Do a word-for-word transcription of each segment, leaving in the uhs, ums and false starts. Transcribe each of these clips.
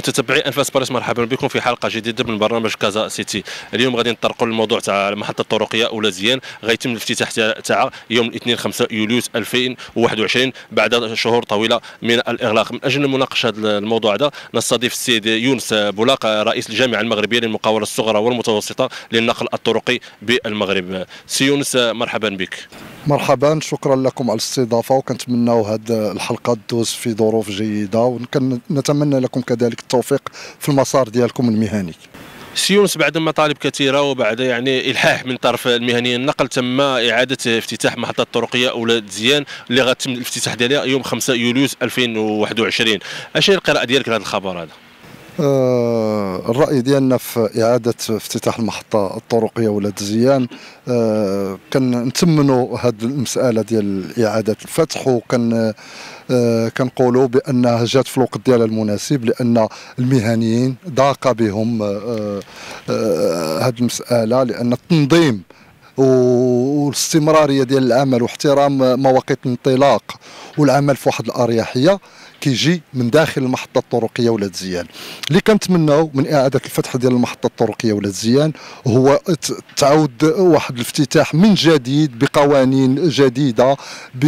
متتبعي انفاس باريس، مرحبا بكم في حلقه جديده من برنامج كازا سيتي. اليوم غادي نطرقوا للموضوع تاع المحطه الطرقيه اولازيان، غيتم الافتتاح تاعها يوم الاثنين خمسة يوليوز ألفين وواحد وعشرين بعد شهور طويله من الاغلاق. من اجل مناقشه هذا الموضوع هذا نستضيف السيد يونس بولاق، رئيس الجامعه المغربيه للمقاوله الصغرى والمتوسطه للنقل الطرقي بالمغرب. سي يونس، مرحبا بك. مرحبا، شكرا لكم على الاستضافه، وكنتمناو هذه الحلقه تدوز في ظروف جيده، ونتمنى لكم كذلك التوفيق في المسار ديالكم المهني. سي يونس، بعد مطالب كثيره وبعد يعني الحاح من طرف المهنيين النقل، تم اعاده افتتاح محطه الطرقيه اولازيان اللي غتم الافتتاح ديالها يوم خمسة يوليوز ألفين وواحد وعشرين. اش هي القراءه ديالك لهذا الخبر هذا؟ آه الرأي ديالنا في إعادة افتتاح المحطة الطرقية ولادزيان، آه كنتمنوا هذه المسألة ديال إعادة الفتح، وكان آه كنقولوا بأنها جات في الوقت ديالها المناسب، لأن المهنيين ضاق بهم آه آه هذه المسألة، لأن التنظيم والاستمراريه ديال العمل واحترام مواقيت الانطلاق والعمل في واحد الاريحيه كيجي من داخل المحطه الطرقيه ولادزيان. اللي كنتمناو من اعاده الفتح ديال المحطه الطرقيه ولادزيان هو تعود واحد الافتتاح من جديد بقوانين جديده، ب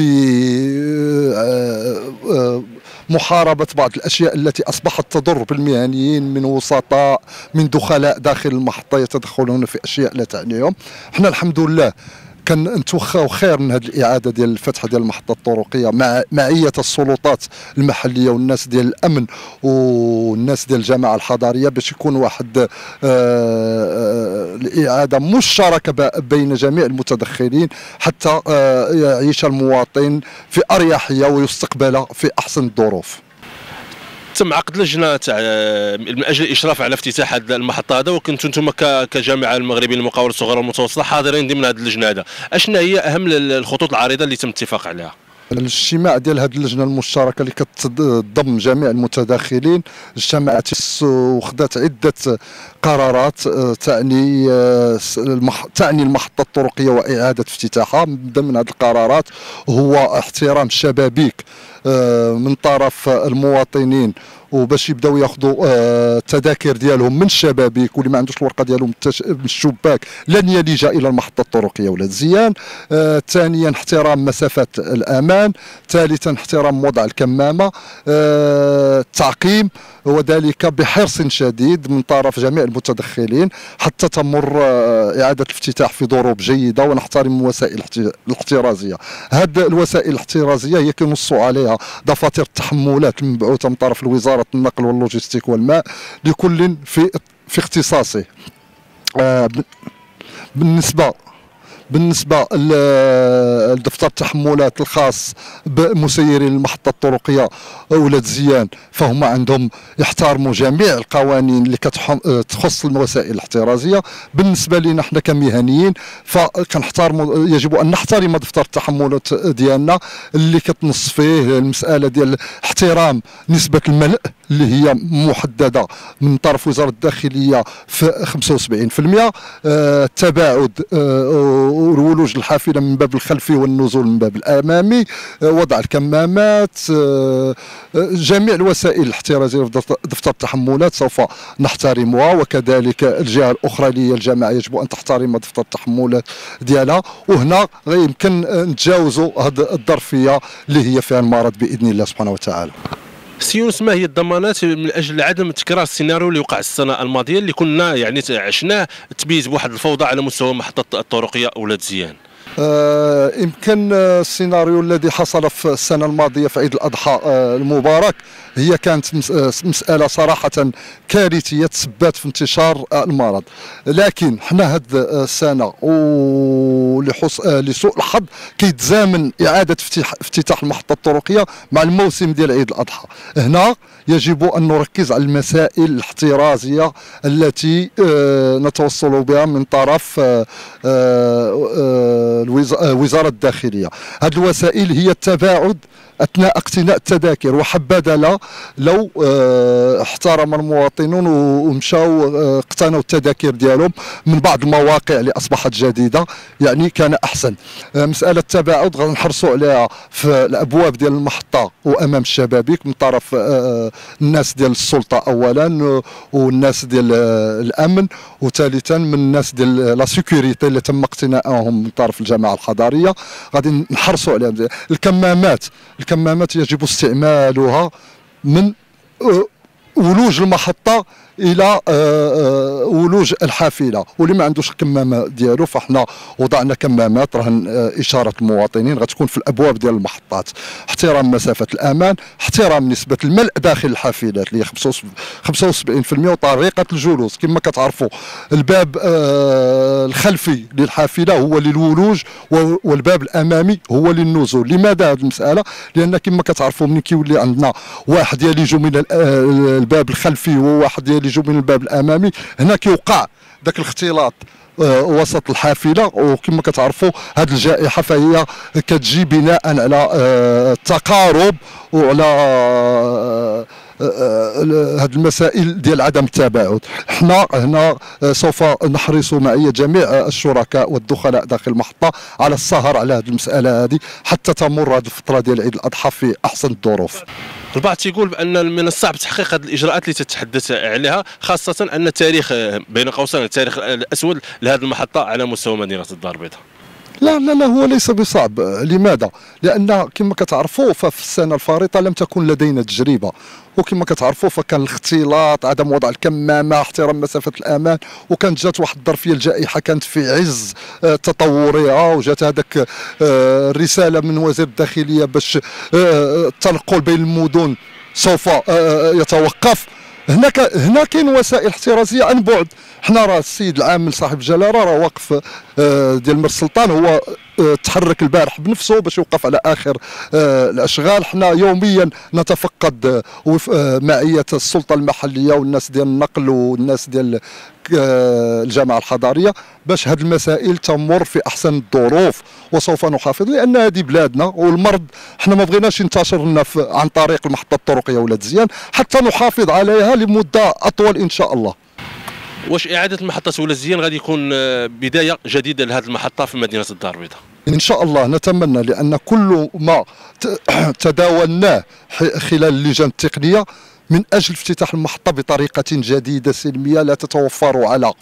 محاربة بعض الأشياء التي أصبحت تضر بالمهنيين من وسطاء، من دخلاء داخل المحطة يتدخلون في أشياء لا تعنيهم. احنا الحمد لله كنتوخاو خير من هذه الإعادة ديال الفتح ديال المحطة الطرقية مع معية السلطات المحلية والناس ديال الأمن والناس ديال الجماعة الحضارية، باش يكون واحد آآ آآ الإعادة مشتركة بين جميع المتدخلين حتى يعيش المواطن في أريحية ويستقبل في أحسن الظروف. تم عقد لجنه تاع من اجل الاشراف على افتتاح هذه المحطه هذا، وكنتم انتم كجامعه المغربيه للمقاوله الصغرى والمتوسطه حاضرين ضمن هذه اللجنه هذا. اشنا هي اهم الخطوط العريضه اللي تم الاتفاق عليها؟ الاجتماع ديال هذه اللجنه المشتركه اللي كتضم جميع المتداخلين اجتمعت وخذت عده قرارات تعني تعني المحطه الطرقيه واعاده افتتاحها. من ضمن هذه القرارات هو احترام الشبابيك من طرف المواطنين، وباش يبداو ياخذوا التذاكر ديالهم من الشبابيك، واللي ما عندوش الورقه ديالهم من الشباك لن يلج الى المحطه الطرقيه ولادزيان. ثانيا احترام مسافات الامان. ثالثا احترام وضع الكمامه. التعقيم، وذلك بحرص شديد من طرف جميع المتدخلين حتى تمر اعاده الافتتاح في ظروف جيده، ونحترم الوسائل الاحترازيه. هذه الوسائل الاحترازيه هي كنصوا عليها دفاتر التحملات المبعوثه من طرف الوزاره النقل واللوجستيك والماء لكل في في اختصاصه. آه بالنسبه بالنسبه لدفتر التحملات الخاص بمسيري المحطه الطرقيه ولادزيان، فهم عندهم يحترموا جميع القوانين اللي كتخص الوسائل الاحترازيه. بالنسبه لنا احنا كمهنيين فكنحترموا، يجب ان نحترم دفتر التحملات ديالنا اللي كتنص فيه المساله ديال احترام نسبه الملء اللي هي محدده من طرف وزاره الداخليه في خمسة وسبعين بالمئة، التباعد والولوج الحافله من باب الخلفي والنزول من باب الامامي، وضع الكمامات، جميع الوسائل الاحترازيه في دفتر التحملات سوف نحترمها، وكذلك الجهه الاخرى اللي هي الجامعه يجب ان تحترم دفتر التحملات ديالها. وهنا يمكن نتجاوزوا هذه الظرفيه اللي هي فيها المرض باذن الله سبحانه وتعالى. سي يونس، ما هي الضمانات من اجل عدم تكرار السيناريو اللي وقع السنه الماضيه اللي كنا يعني عشناه تميز بواحد الفوضى على مستوى محطه الطرقيه ولادزيان؟ آه يمكن السيناريو الذي حصل في السنه الماضيه في عيد الاضحى آه المبارك هي كانت مساله صراحه كارثيه تسببت في انتشار المرض، لكن حنا هذه السنه ولسوء الحظ كيتزامن اعاده افتتاح المحطه الطرقيه مع الموسم ديال عيد الاضحى. هنا يجب ان نركز على المسائل الاحترازيه التي آه نتوصل بها من طرف آه آه وزارة الداخلية. هذه الوسائل هي التباعد اثناء اقتناء التذاكر، وحبذا لو اه احترم المواطنون ومشاو اه اقتنوا التذاكر ديالهم من بعض المواقع اللي اصبحت جديده، يعني كان احسن. اه مساله التباعد غنحرصوا عليها في الابواب ديال المحطه وامام الشبابيك من طرف اه الناس ديال السلطه اولا والناس ديال الامن، وثالثا من الناس ديال لا سيكوريتي اللي تم اقتنائهم من طرف الجماعه الحضاريه. غادي نحرصوا عليهم. الكمامات الكمامات يجب استعمالها من ولوج المحطه الى ولوج الحافله، واللي ما عندوش الكمامه ديالو فاحنا وضعنا كمامات رهن اشاره المواطنين غتكون في الابواب ديال المحطات. احترام مسافه الامان، احترام نسبه الملء داخل الحافلات اللي هي خمسة وسبعين بالمئة، وطريقه الجلوس كما كتعرفوا الباب الخلفي للحافله هو للولوج والباب الامامي هو للنزول. لماذا هذه المساله؟ لان كما كتعرفوا ملي كيولي عندنا واحد يلج من الباب الخلفي وواحد يلج من الباب الامامي، هنا كيوقع ذاك الاختلاط وسط الحافله، وكما كتعرفوا هذه الجائحه فهي كتجي بناء على التقارب وعلى هذه المسائل ديال عدم التباعد. حنا هنا سوف نحرص معي جميع الشركاء والدخلاء داخل المحطه على السهر على هذه المساله هذه حتى تمر هذه الفتره ديال عيد الاضحى في احسن الظروف. البعض تيقول بان من الصعب تحقيق هذه الاجراءات اللي تتحدث عليها، خاصه ان التاريخ بين قوسين التاريخ الاسود لهذه المحطه على مستوى مدينه الدار البيضاء. لا لا لا هو ليس بصعب. لماذا؟ لأن كما كتعرفوا ففي السنة الفارطة لم تكن لدينا تجربة، وكما كتعرفوا فكان الاختلاط، عدم وضع الكمامة، احترام مسافة الأمان، وكانت جات واحد الظرفية الجائحة كانت في عز تطورها، وجات هذاك الرسالة من وزير الداخلية باش التنقل بين المدن سوف يتوقف. هناك هنا كاين وسائل احترازيه عن بعد. حنا راه السيد العامل صاحب الجلاله راه واقف ديال مر السلطان، هو تحرك البارح بنفسه باش يوقف على اخر الاشغال. حنا يوميا نتفقد معيه السلطه المحليه والناس ديال النقل والناس ديال الجامعه الحضاريه باش هذه المسائل تمر في احسن الظروف، وسوف نحافظ لان هذه بلادنا، والمرض حنا ما بغيناش ينتشر لنا عن طريق المحطه الطرقيه ولا الزيان، حتى نحافظ عليها لمده اطول ان شاء الله. واش اعاده محطه ولا الزيان غادي يكون بدايه جديده لهذه المحطه في مدينه الدار البيضاء؟ ان شاء الله نتمنى، لان كل ما تداولناه خلال اللجان التقنيه من اجل افتتاح المحطه بطريقه جديده سلميه لا تتوفر على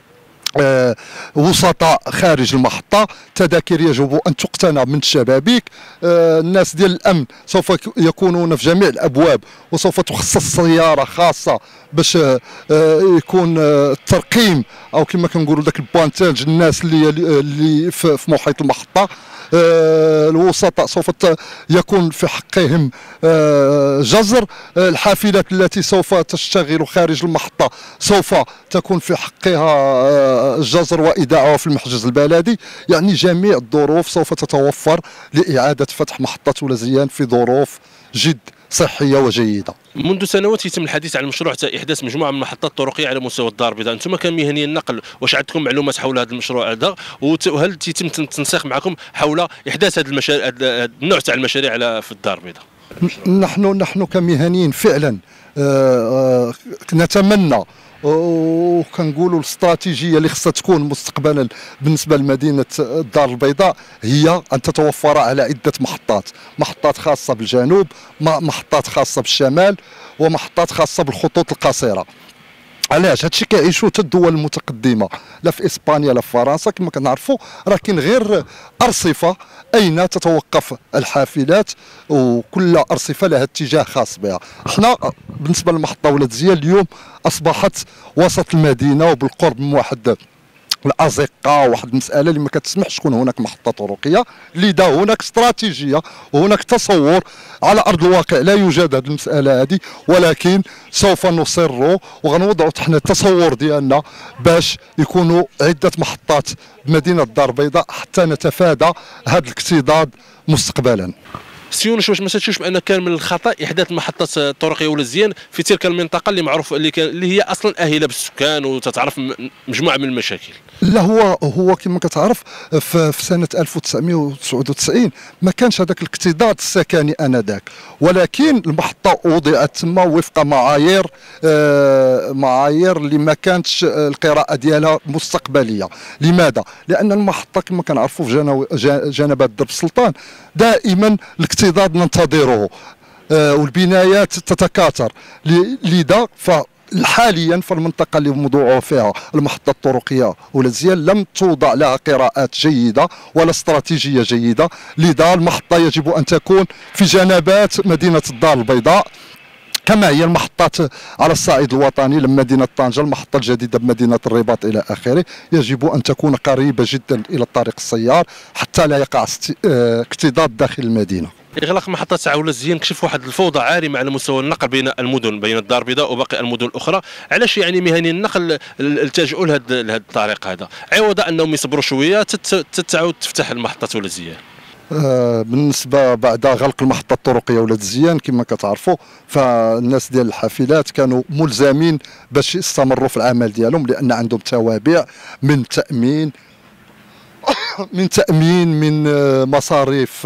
أه وسطاء خارج المحطة. تذاكر يجب أن تقتنى من الشبابيك. أه الناس ديال الأمن سوف يكونون في جميع الأبواب، وسوف تخصص سيارة خاصة باش أه يكون الترقيم أو كما كنقولوا ذاك البوانتاج الناس اللي اللي في محيط المحطة. أه الوسطاء سوف يكون في حقهم أه جزر. أه الحافلات التي سوف تشتغل خارج المحطة سوف تكون في حقها أه الجزر وإيداعها في المحجز البلدي. يعني جميع الظروف سوف تتوفر لإعادة فتح محطة ولزيان في ظروف جد صحية وجيدة. منذ سنوات يتم الحديث عن مشروع إحداث مجموعة من المحطات الطرقية على مستوى الدار البيضاء. أنتم كمهنيي النقل واش عندكم معلومات حول هذا المشروع هذا؟ وهل يتم التنسيق معكم حول إحداث هذا المشاريع، النوع تاع المشاريع على في الدار البيضاء؟ نحن نحن كمهنيين فعلا آه آه نتمنى وكنقولوا الاستراتيجيه اللي خصها تكون مستقبلا بالنسبه لمدينه الدار البيضاء هي ان تتوفر على عده محطات، محطات خاصه بالجنوب، محطات خاصه بالشمال، ومحطات خاصه بالخطوط القصيره. علاش هادشي كيعيشوا حتى الدول المتقدمه لا في اسبانيا لا في فرنسا كما كنعرفوا، راه كاين غير ارصفه اين تتوقف الحافلات، وكل ارصفه لها اتجاه خاص بها. حنا بالنسبه للمحطه ولاد زيان اليوم اصبحت وسط المدينه وبالقرب من واحد الازقه، واحد المساله اللي ما كتسمحش تكون هناك محطه طرقيه، لذا هناك استراتيجيه وهناك تصور. على ارض الواقع لا يوجد هذه المساله هذه، ولكن سوف نصر وغنوضعوا حنا التصور ديالنا باش يكونوا عده محطات بمدينه الدار البيضاء حتى نتفادى هذا الاكتظاظ مستقبلا. سيونس واش ما تشوفش بان كان من الخطا احداث محطات طرقيه ولا زيان في تلك المنطقه اللي معروف اللي, اللي هي اصلا اهله بالسكان وتتعرف مجموعه من المشاكل؟ لا، هو هو كما كتعرف في, في سنه ألف وتسعمائة وتسعة وتسعين ما كانش هذاك الاكتظاظ السكني انذاك، ولكن المحطه وضعت تما وفق معايير آه معايير اللي ما كانتش القراءه ديالها مستقبليه. لماذا؟ لان المحطه كما كنعرفوا في جنبات درب السلطان دائما الاكتظاظ ننتظره آه والبنايات تتكاثر، لذا ف حاليا في المنطقه اللي موضوعه فيها المحطه الطرقيه ولاد زيان لم توضع لها قراءات جيده ولا استراتيجيه جيده، لذا المحطه يجب ان تكون في جنبات مدينه الدار البيضاء كما هي المحطات على الصعيد الوطني لمدينه طنجه، المحطه الجديده بمدينه الرباط الى اخره، يجب ان تكون قريبه جدا الى الطريق السيار حتى لا يقع اكتظاظ داخل المدينه. إغلاق محطة تاع ولاد زيان كشف واحد الفوضى عارمة على مستوى النقل بين المدن، بين الدار البيضاء وباقي المدن الأخرى. علاش يعني مهنيين النقل التجؤوا لهذا لهذا الطريق هذا، عوض أنهم يصبروا شوية تتعاود تفتح المحطة ولاد زيان؟ آه بالنسبه بعد غلق المحطه الطرقيه ولاد زيان كما كتعرفوا، فالناس ديال الحافلات كانوا ملزمين باش يستمروا في العمل ديالهم، لان عندهم توابع من تامين من تأمين من مصاريف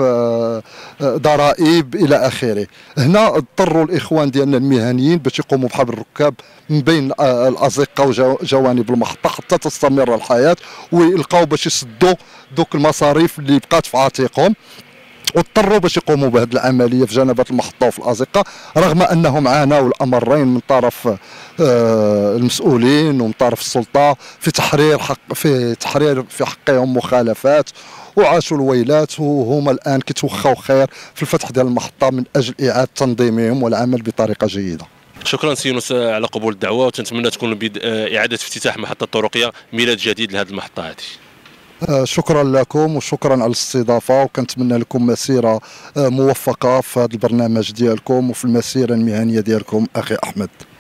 ضرائب إلى آخره. هنا اضطروا الإخوان ديالنا المهنيين باش يقوموا بحبل الركاب من بين الأزقة وجوانب المحطة حتى تستمر الحياة، ويلقاو باش يسدوا دوك المصاريف اللي بقات في عاتقهم، واضطروا باش يقوموا بهذه العمليه في جنبات المحطه وفي الازقه، رغم انهم عانوا الامرين من طرف المسؤولين ومن طرف السلطه في تحرير حق في تحرير في حقهم مخالفات، وعاشوا الويلات، وهما الان كيتوخاو خير في الفتح ديال المحطه من اجل اعاده تنظيمهم والعمل بطريقه جيده. شكرا سي يونس على قبول الدعوه، وتنتمنى تكون اعاده افتتاح محطه الطرقيه ميلاد جديد لهذه المحطه هذه. شكرا لكم وشكرا على الاستضافه، وكنتمنى لكم مسيره موفقه في هذا البرنامج ديالكم وفي المسيره المهنيه ديالكم اخي احمد.